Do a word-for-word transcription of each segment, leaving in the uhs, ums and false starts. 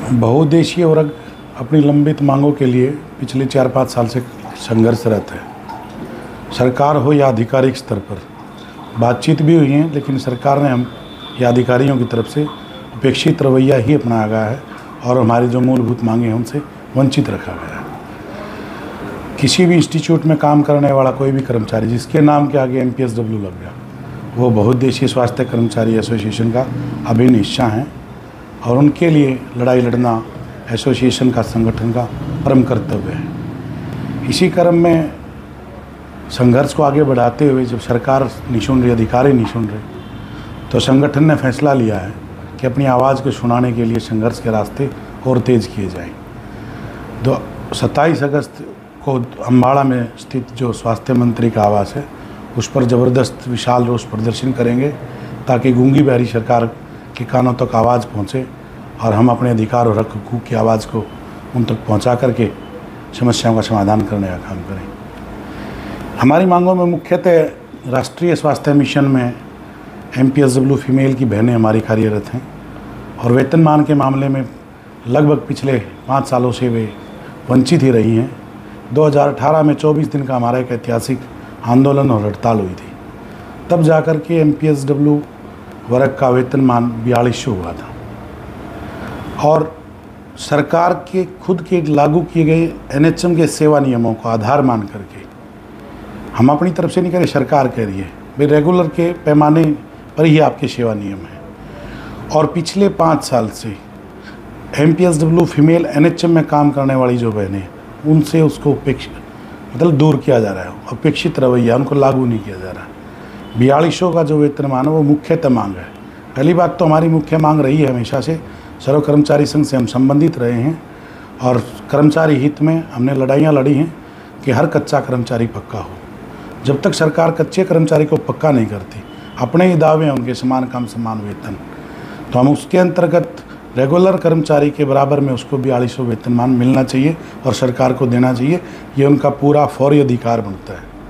बहुउद्देशीय वर्ग अपनी लंबित मांगों के लिए पिछले चार पाँच साल से संघर्षरत है। सरकार हो या आधिकारिक स्तर पर बातचीत भी हुई है, लेकिन सरकार ने हम या अधिकारियों की तरफ से अपेक्षित रवैया ही अपनाया गया है और हमारी जो मूलभूत मांगे हैं उनसे वंचित रखा गया है। किसी भी इंस्टीट्यूट में काम करने वाला कोई भी कर्मचारी जिसके नाम के आगे एम पी एस डब्ल्यू लग गया, वो बहुउद्देशीय स्वास्थ्य कर्मचारी एसोसिएशन का अभिन्न हिस्सा हैं और उनके लिए लड़ाई लड़ना एसोसिएशन का, संगठन का परम कर्तव्य है। इसी क्रम में संघर्ष को आगे बढ़ाते हुए जब सरकार नहीं सुन रही, अधिकारी नहीं सुन रहे, तो संगठन ने फैसला लिया है कि अपनी आवाज़ को सुनाने के लिए संघर्ष के रास्ते और तेज़ किए जाएं। तो सत्ताईस अगस्त को अम्बाड़ा में स्थित जो स्वास्थ्य मंत्री का आवास है, उस पर ज़बरदस्त विशाल रोष प्रदर्शन करेंगे ताकि गूंगी बहरी सरकार के कानों तक आवाज़ पहुँचे और हम अपने अधिकार और हक हकूक़ की आवाज़ को उन तक पहुँचा करके समस्याओं का समाधान करने का काम करें। हमारी मांगों में मुख्यतः राष्ट्रीय स्वास्थ्य मिशन में M P S W female की बहनें हमारी कार्यरत हैं और वेतनमान के मामले में लगभग पिछले पाँच सालों से वे वंचित ही रही हैं। दो हज़ार अठारह में चौबीस दिन का हमारा एक ऐतिहासिक आंदोलन और हड़ताल हुई थी, तब जाकर के एम पी एस डब्ल्यू वर्ग का वेतनमान बयालीस सौ हुआ था और सरकार के खुद के लागू किए गए एन एच एम के सेवा नियमों को आधार मान करके, हम अपनी तरफ से नहीं कह रहे, सरकार कह रही है भाई रेगुलर के पैमाने पर ही आपके सेवा नियम हैं और पिछले पाँच साल से M P S W female N H M में काम करने वाली जो बहनें, उनसे उसको उपेक्षित मतलब दूर किया जा रहा है, अपेक्षित रवैया उनको लागू नहीं किया जा रहा है। बयालीस सौ का जो वेतनमान है वो मुख्यतः मांग है। पहली बात तो हमारी मुख्य मांग रही है हमेशा से, सर्व कर्मचारी संघ से हम संबंधित रहे हैं और कर्मचारी हित में हमने लड़ाइयाँ लड़ी हैं कि हर कच्चा कर्मचारी पक्का हो। जब तक सरकार कच्चे कर्मचारी को पक्का नहीं करती, अपने ही दावे हैं उनके समान काम समान वेतन, तो हम उसके अंतर्गत रेगुलर कर्मचारी के बराबर में उसको बयालीस सौ वेतनमान मिलना चाहिए और सरकार को देना चाहिए। ये उनका पूरा फौरी अधिकार बनता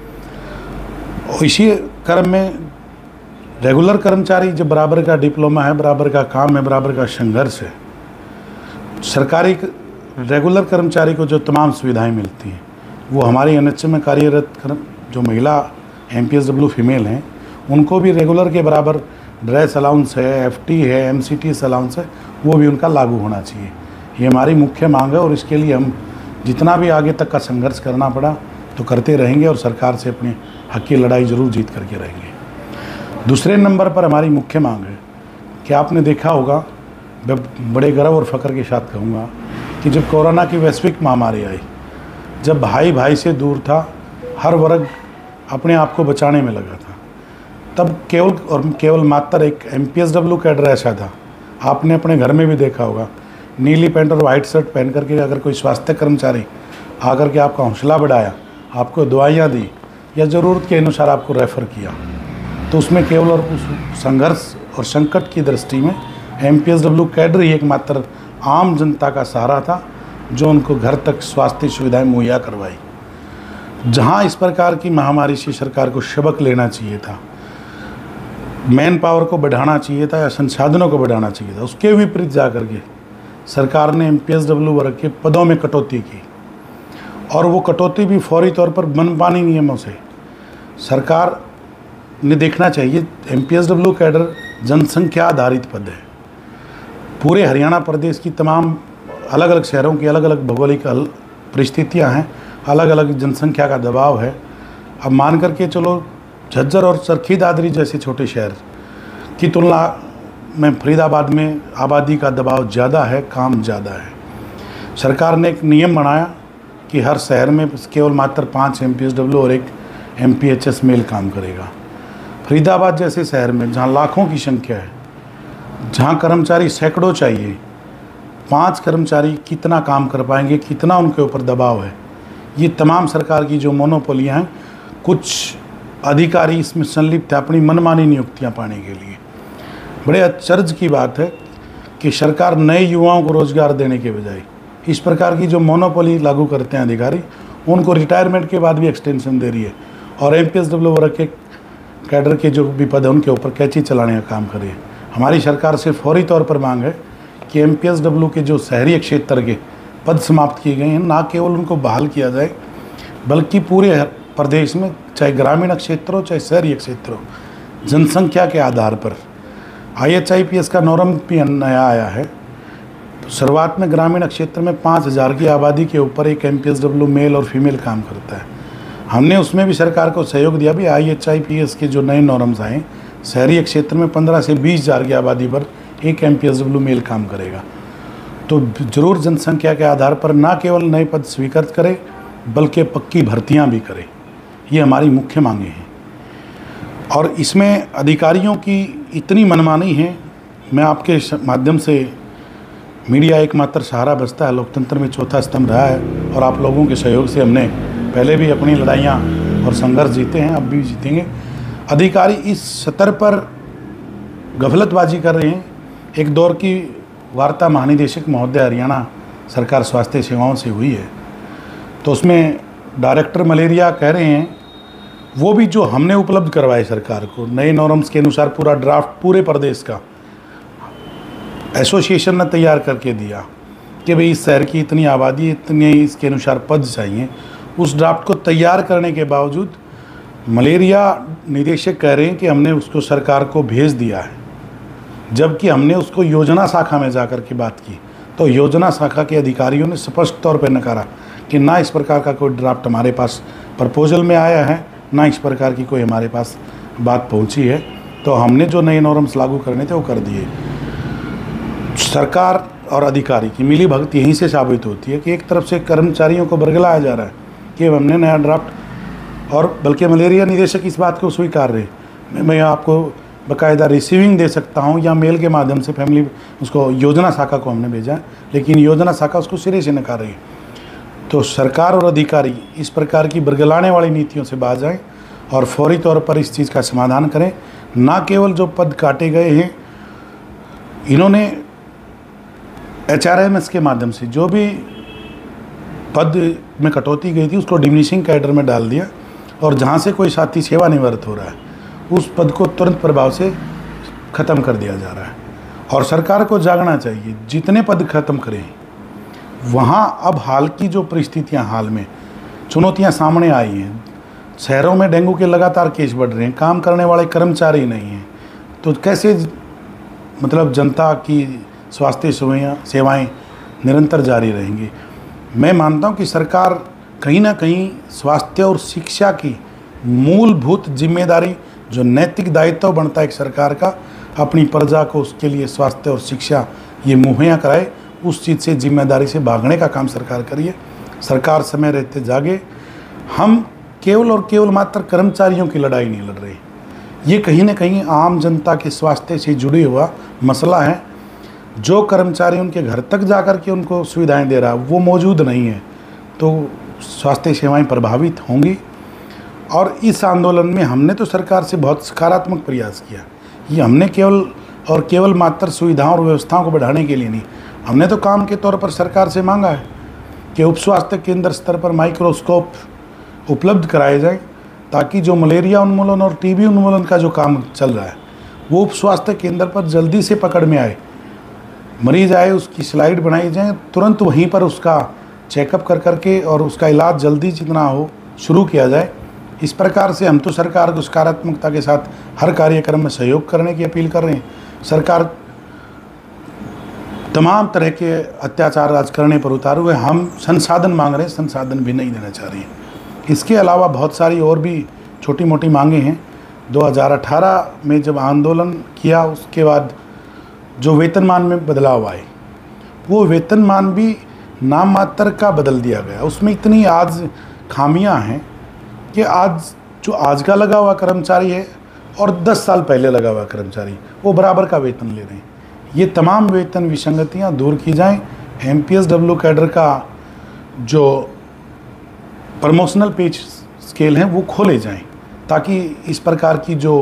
है। और इसी क्रम में रेगुलर कर्मचारी जब बराबर का डिप्लोमा है, बराबर का काम है, बराबर का संघर्ष है, सरकारी रेगुलर कर्मचारी को जो तमाम सुविधाएं मिलती हैं वो हमारी एन एच एम में कार्यरत जो महिला M P S W female हैं उनको भी रेगुलर के बराबर ड्रेस अलाउंस है, एफ टी है, M C T S allowance है, वो भी उनका लागू होना चाहिए। ये हमारी मुख्य मांग है और इसके लिए हम जितना भी आगे तक का संघर्ष करना पड़ा तो करते रहेंगे और सरकार से अपने हक की लड़ाई ज़रूर जीत करके रहेंगे। दूसरे नंबर पर हमारी मुख्य मांग है कि आपने देखा होगा, मैं बड़े गर्व और फ़ख्र के साथ कहूँगा कि जब कोरोना की वैश्विक महामारी आई, जब भाई भाई से दूर था, हर वर्ग अपने आप को बचाने में लगा था, तब केवल और केवल मात्र एक M P S W cadre ऐसा था, आपने अपने घर में भी देखा होगा, नीली पैंट और वाइट शर्ट पहन करके अगर कोई स्वास्थ्य कर्मचारी आकर के आपका हौसला बढ़ाया, आपको दवाइयाँ दी या ज़रूरत के अनुसार आपको रेफ़र किया, तो उसमें केवल और उस संघर्ष और संकट की दृष्टि में M P S W cadre ही एकमात्र आम जनता का सहारा था जो उनको घर तक स्वास्थ्य सुविधाएं मुहैया करवाई। जहां इस प्रकार की महामारी से सरकार को सबक लेना चाहिए था, मैन पावर को बढ़ाना चाहिए था या संसाधनों को बढ़ाना चाहिए था, उसके विपरीत जा कर के सरकार ने एम पी एस डब्ल्यू वर्ग के पदों में कटौती की और वो कटौती भी फौरी तौर पर मनमानी नियमों से। सरकार ने देखना चाहिए, M P S W cadre जनसंख्या आधारित पद है। पूरे हरियाणा प्रदेश की तमाम अलग अलग शहरों की अलग अलग भौगोलिक परिस्थितियां हैं, अलग अलग जनसंख्या का दबाव है। अब मान करके चलो झज्जर और चरखी दादरी जैसे छोटे शहर की तुलना में फरीदाबाद में आबादी का दबाव ज़्यादा है, काम ज़्यादा है। सरकार ने एक नियम बनाया कि हर शहर में केवल मात्र पाँच एम पी एस डब्ल्यू और एक M P H S male काम करेगा। फरीदाबाद जैसे शहर में जहाँ लाखों की संख्या है, जहाँ कर्मचारी सैकड़ों चाहिए, पाँच कर्मचारी कितना काम कर पाएंगे, कितना उनके ऊपर दबाव है। ये तमाम सरकार की जो मोनोपोलियाँ हैं, कुछ अधिकारी इसमें संलिप्त है अपनी मनमानी नियुक्तियां पाने के लिए। बड़े आश्चर्य की बात है कि सरकार नए युवाओं को रोज़गार देने के बजाय इस प्रकार की जो मोनोपोली लागू करते हैं अधिकारी, उनको रिटायरमेंट के बाद भी एक्सटेंशन दे रही है और एम पी एस डब्ल्यू वर्ग के कैडर के जो भी पद हैं उनके ऊपर कैंची चलाने का काम कर रही है। हमारी सरकार से फौरी तौर पर मांग है कि एम पी एस डब्ल्यू के जो शहरी क्षेत्र के पद समाप्त किए गए हैं, ना केवल उनको बहाल किया जाए बल्कि पूरे प्रदेश में, चाहे ग्रामीण क्षेत्र हो चाहे शहरी क्षेत्र हो, जनसंख्या के आधार पर I H I P S का नॉर्म भी नया आया है। तो शुरुआत में ग्रामीण क्षेत्र में पाँच हज़ार की आबादी के ऊपर एक M P S W male और फीमेल काम करता है। हमने उसमें भी सरकार को सहयोग दिया भी। I H I P S के जो नए नॉर्म्स आए, शहरी क्षेत्र में पंद्रह से बीस हज़ार की आबादी पर एक M P S W male काम करेगा। तो जरूर जनसंख्या के आधार पर ना केवल नए पद स्वीकृत करे बल्कि पक्की भर्तियां भी करे, ये हमारी मुख्य मांगे हैं। और इसमें अधिकारियों की इतनी मनमानी है, मैं आपके माध्यम से, मीडिया एकमात्र सहारा बचता है, लोकतंत्र में चौथा स्तंभ रहा है और आप लोगों के सहयोग से हमने पहले भी अपनी लड़ाइयाँ और संघर्ष जीते हैं, अब भी जीतेंगे। अधिकारी इस स्तर पर गफलतबाजी कर रहे हैं। एक दौर की वार्ता महानिदेशक महोदय हरियाणा सरकार स्वास्थ्य सेवाओं से हुई है, तो उसमें डायरेक्टर मलेरिया कह रहे हैं, वो भी जो हमने उपलब्ध करवाए सरकार को नए नॉर्म्स के अनुसार पूरा ड्राफ्ट पूरे प्रदेश का एसोसिएशन ने तैयार करके दिया कि भाई इस शहर की इतनी आबादी, इतने इसके अनुसार पद चाहिए। उस ड्राफ्ट को तैयार करने के बावजूद मलेरिया निदेशक कह रहे हैं कि हमने उसको सरकार को भेज दिया है, जबकि हमने उसको योजना शाखा में जाकर के बात की तो योजना शाखा के अधिकारियों ने स्पष्ट तौर पर नकारा कि ना इस प्रकार का कोई ड्राफ्ट हमारे पास प्रपोजल में आया है, ना इस प्रकार की कोई हमारे पास बात पहुंची है। तो हमने जो नए नॉर्म्स लागू करने थे वो कर दिए। सरकार और अधिकारी की मिली भगत यहीं से साबित होती है कि एक तरफ से कर्मचारियों को बरगलाया जा रहा है कि हमने नया ड्राफ्ट, और बल्कि मलेरिया निदेशक इस बात को स्वीकार रहे। मैं, मैं आपको बाकायदा रिसीविंग दे सकता हूं या मेल के माध्यम से फैमिली उसको योजना शाखा को हमने भेजा है, लेकिन योजना शाखा उसको सिरे से नकार रही है। तो सरकार और अधिकारी इस प्रकार की बरगलाने वाली नीतियों से बाज आएँ और फौरी तौर पर इस चीज़ का समाधान करें। ना केवल जो पद काटे गए हैं, इन्होंने एच आर एम एस के माध्यम से जो भी पद में कटौती गई थी उसको डिमिनिशिंग कैडर में डाल दिया, और जहाँ से कोई साथी सेवानिवृत्त हो रहा है उस पद को तुरंत प्रभाव से ख़त्म कर दिया जा रहा है। और सरकार को जागना चाहिए, जितने पद खत्म करें वहाँ अब हाल की जो परिस्थितियाँ, हाल में चुनौतियाँ सामने आई हैं, शहरों में डेंगू के लगातार केस बढ़ रहे हैं, काम करने वाले कर्मचारी नहीं हैं, तो कैसे मतलब जनता की स्वास्थ्य सेवाएँ सेवाएँ निरंतर जारी रहेंगी। मैं मानता हूँ कि सरकार कहीं ना कहीं स्वास्थ्य और शिक्षा की मूलभूत जिम्मेदारी, जो नैतिक दायित्व बनता है एक सरकार का, अपनी प्रजा को उसके लिए स्वास्थ्य और शिक्षा ये मुहैया कराए, उस चीज़ से जिम्मेदारी से भागने का काम सरकार करिए। सरकार समय रहते जागे। हम केवल और केवल मात्र कर्मचारियों की लड़ाई नहीं लड़ रहे, ये कहीं ना कहीं आम जनता के स्वास्थ्य से जुड़ी हुआ मसला है। जो कर्मचारी उनके घर तक जाकर के उनको सुविधाएं दे रहा है वो मौजूद नहीं है, तो स्वास्थ्य सेवाएं प्रभावित होंगी। और इस आंदोलन में हमने तो सरकार से बहुत सकारात्मक प्रयास किया। ये हमने केवल और केवल मात्र सुविधाओं और व्यवस्थाओं को बढ़ाने के लिए नहीं, हमने तो काम के तौर पर सरकार से मांगा है कि उप स्वास्थ्य केंद्र स्तर पर माइक्रोस्कोप उपलब्ध कराए जाएं, ताकि जो मलेरिया उन्मूलन और टी बी उन्मूलन का जो काम चल रहा है वो उप स्वास्थ्य केंद्र पर जल्दी से पकड़ में आए। मरीज आए, उसकी स्लाइड बनाई जाए, तुरंत वहीं पर उसका चेकअप कर करके और उसका इलाज जल्दी जितना हो शुरू किया जाए। इस प्रकार से हम तो सरकार को सकारात्मकता के साथ हर कार्यक्रम में सहयोग करने की अपील कर रहे हैं। सरकार तमाम तरह के अत्याचार आज करने पर उतारू है। हम संसाधन मांग रहे हैं, संसाधन भी नहीं देना चाह रही हैं। इसके अलावा बहुत सारी और भी छोटी मोटी मांगे हैं। दो हज़ार अठारह में जब आंदोलन किया उसके बाद जो वेतनमान में बदलाव आए, वो वेतनमान भी नाम मात्र का बदल दिया गया। उसमें इतनी आज खामियां हैं कि आज जो आज का लगा हुआ कर्मचारी है और दस साल पहले लगा हुआ कर्मचारी वो बराबर का वेतन ले रहे हैं। ये तमाम वेतन विसंगतियां दूर की जाएं। M P S W cadre का जो प्रमोशनल पे स्केल हैं वो खोले जाएं, ताकि इस प्रकार की जो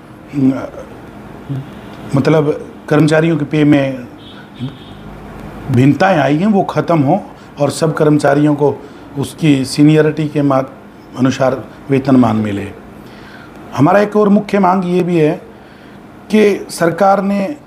मतलब कर्मचारियों के पे में भिन्नताएं आई हैं वो ख़त्म हो और सब कर्मचारियों को उसकी सीनियरिटी के मात अनुसार वेतनमान मिले। हमारा एक और मुख्य मांग ये भी है कि सरकार ने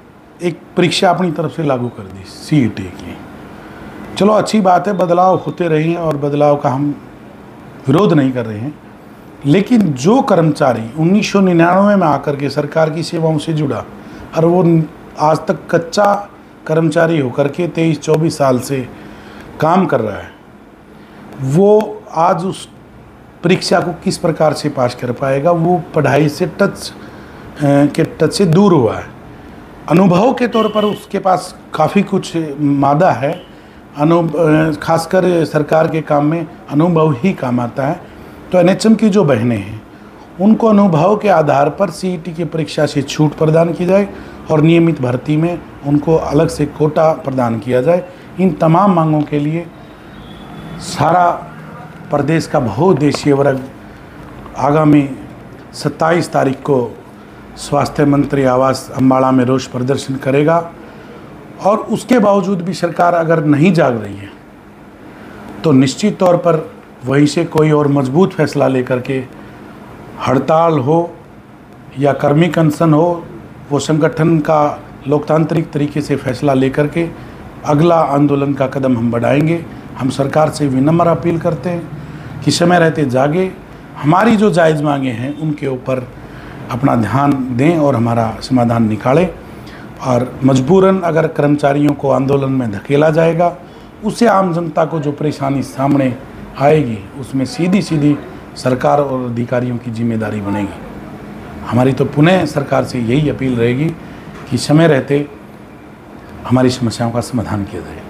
एक परीक्षा अपनी तरफ से लागू कर दी सी ई टी की। चलो अच्छी बात है, बदलाव होते रहे हैं और बदलाव का हम विरोध नहीं कर रहे हैं, लेकिन जो कर्मचारी उन्नीस सौ निन्यानवे में आकर के सरकार की सेवाओं से जुड़ा और वो आज तक कच्चा कर्मचारी होकर के तेईस चौबीस साल से काम कर रहा है, वो आज उस परीक्षा को किस प्रकार से पास कर पाएगा? वो पढ़ाई से टच के टच से दूर हुआ है। अनुभव के तौर पर उसके पास काफ़ी कुछ मादा है, अनु खासकर सरकार के काम में अनुभव ही काम आता है। तो एन एच एम की जो बहनें हैं उनको अनुभव के आधार पर सी ई टी की परीक्षा से छूट प्रदान की जाए और नियमित भर्ती में उनको अलग से कोटा प्रदान किया जाए। इन तमाम मांगों के लिए सारा प्रदेश का बहुउद्देशीय वर्ग आगामी सत्ताईस तारीख को स्वास्थ्य मंत्री आवास अम्बाड़ा में रोष प्रदर्शन करेगा। और उसके बावजूद भी सरकार अगर नहीं जाग रही है तो निश्चित तौर पर वहीं से कोई और मजबूत फैसला लेकर के हड़ताल हो या कर्मिक अनशन हो, वो संगठन का लोकतांत्रिक तरीके से फैसला लेकर के अगला आंदोलन का कदम हम बढ़ाएंगे। हम सरकार से विनम्र अपील करते हैं कि समय रहते जागे, हमारी जो जायज़ मांगे हैं उनके ऊपर अपना ध्यान दें और हमारा समाधान निकालें। और मजबूरन अगर कर्मचारियों को आंदोलन में धकेला जाएगा, उससे आम जनता को जो परेशानी सामने आएगी उसमें सीधी सीधी सरकार और अधिकारियों की जिम्मेदारी बनेगी। हमारी तो पुनः सरकार से यही अपील रहेगी कि समय रहते हमारी समस्याओं का समाधान किया जाए।